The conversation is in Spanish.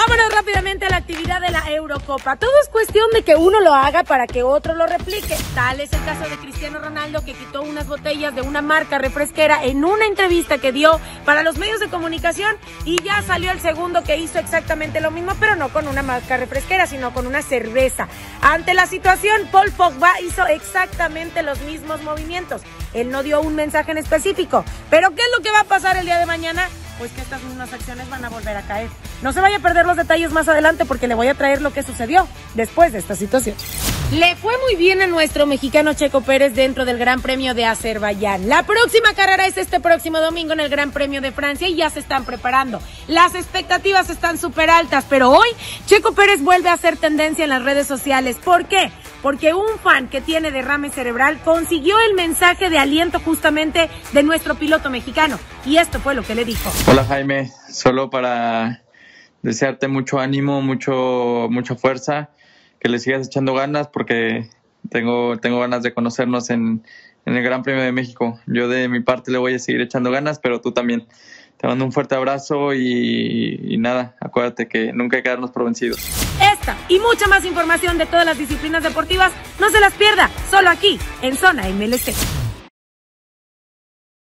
Vámonos rápidamente a la actividad de la Eurocopa. Todo es cuestión de que uno lo haga para que otro lo replique. Tal es el caso de Cristiano Ronaldo, que quitó unas botellas de una marca refresquera en una entrevista que dio para los medios de comunicación, y ya salió el segundo que hizo exactamente lo mismo, pero no con una marca refresquera, sino con una cerveza. Ante la situación, Paul Pogba hizo exactamente los mismos movimientos. Él no dio un mensaje en específico. ¿Pero qué es lo que va a pasar el día de mañana? Pues que estas mismas acciones van a volver a caer. No se vaya a perder los detalles más adelante, porque le voy a traer lo que sucedió después de esta situación. Le fue muy bien a nuestro mexicano Checo Pérez dentro del Gran Premio de Azerbaiyán. La próxima carrera es este próximo domingo en el Gran Premio de Francia y ya se están preparando. Las expectativas están súper altas, pero hoy Checo Pérez vuelve a hacer tendencia en las redes sociales. ¿Por qué? Porque un fan que tiene derrame cerebral consiguió el mensaje de aliento justamente de nuestro piloto mexicano. Y esto fue lo que le dijo. Hola Jaime, solo para desearte mucho ánimo, mucha fuerza, que le sigas echando ganas, porque tengo ganas de conocernos en el Gran Premio de México. Yo de mi parte le voy a seguir echando ganas, pero tú también. Te mando un fuerte abrazo y nada, acuérdate que nunca hay que darnos por vencidos. Esta y mucha más información de todas las disciplinas deportivas, no se las pierda, solo aquí, en Zona MLC.